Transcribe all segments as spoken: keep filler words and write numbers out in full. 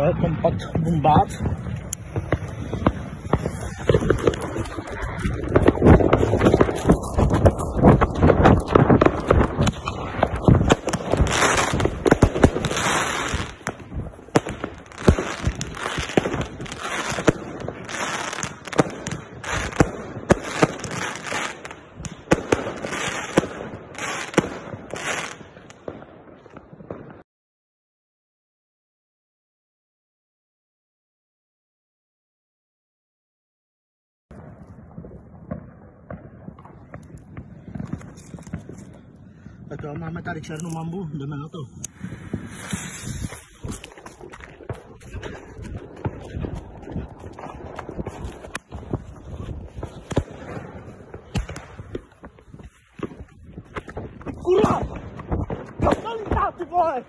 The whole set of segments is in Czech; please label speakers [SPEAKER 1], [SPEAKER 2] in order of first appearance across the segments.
[SPEAKER 1] kompakt bombát. Tak jo, máme tady černou mambu, jdeme na to. Kurva! Kam to lítá, ty vole?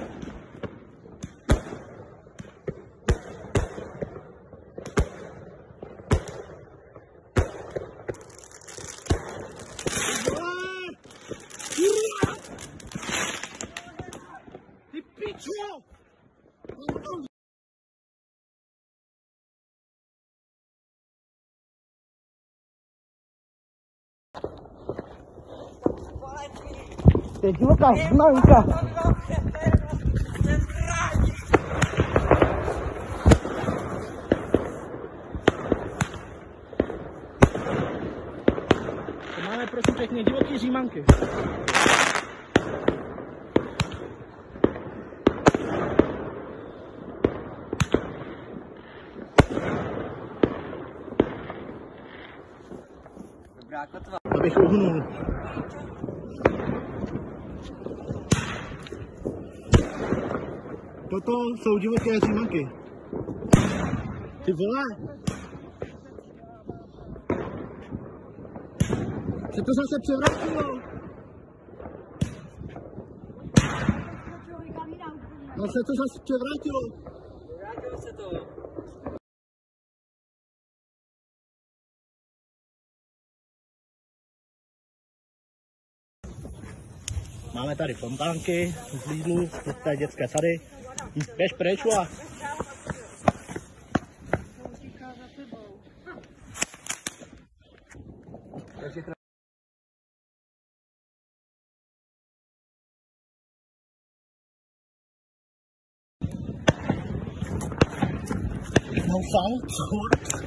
[SPEAKER 1] To je divoká známka. To máme prosím pěkně divoký římanky.
[SPEAKER 2] Dobrá kotva.
[SPEAKER 1] Abych uhnul. Toto jsou divoké římanky. Ty vole! Se to zase převrátilo. No se to zase převrátilo.
[SPEAKER 2] Vrátilo se to.
[SPEAKER 1] Máme tady fontánky z Lidlu, z té dětské sady. Běž pryč, a no sound, co?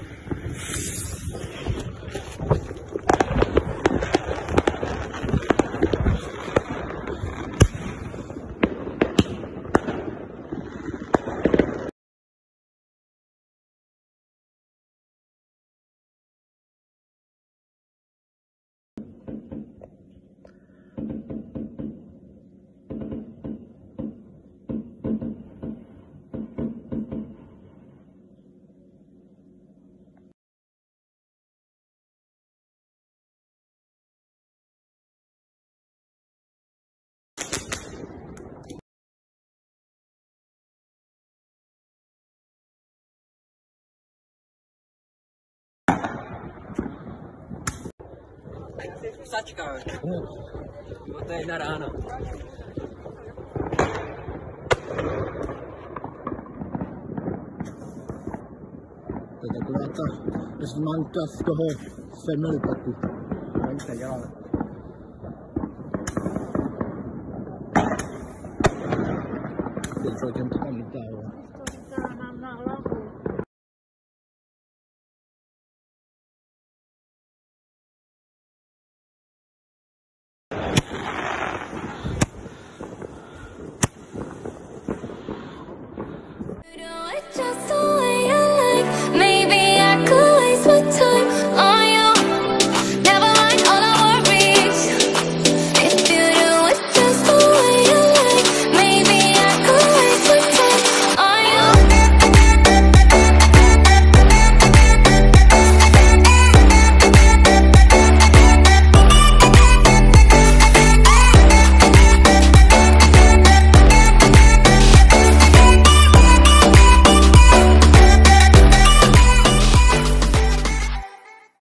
[SPEAKER 2] Jsi psačka, no to je na ráno.
[SPEAKER 1] To je taková ta zmanka z toho semilipaku. Tady se dělá. Teď těm to tam lítá.